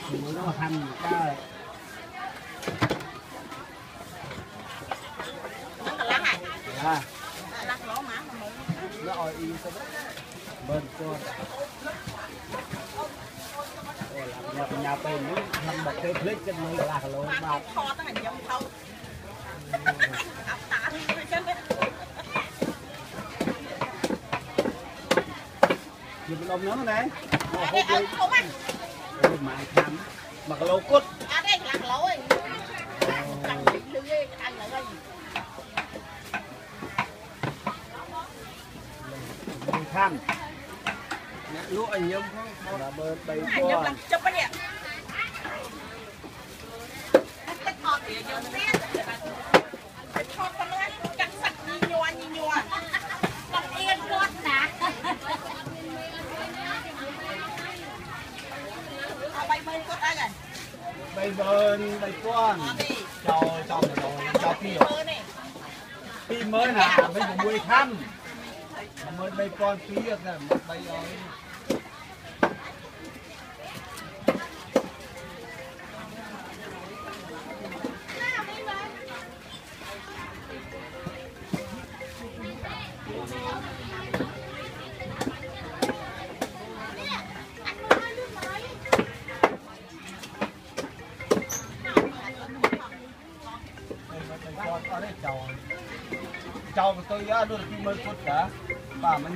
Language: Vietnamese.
nó hành ca nó lắc này à lắc lỗ má mà nó oi y cái bên con nhà bên nó làm một cái clip trên người là lỗ bao kho tới hành dòng thâu ấp tạ đi chứ dùng lông nướng này đây không ăn mà thắm mà cái lô cút à đây lắc lỗ ấy lắc lưỡi ăn lưỡi khăn lúa anh nhâm là bơ bay qua làm chụp cái điện cái thọt thì giờ xét cái thọt con nó cắt sạch như nhua còn yên con nè bay bơi con ai rồi bay bơn bay con cho kia khi mới là bây giờ nuôi khăn mới bay con phía là bay rồi cháu của tôi á đưa khi mới phút cả và mình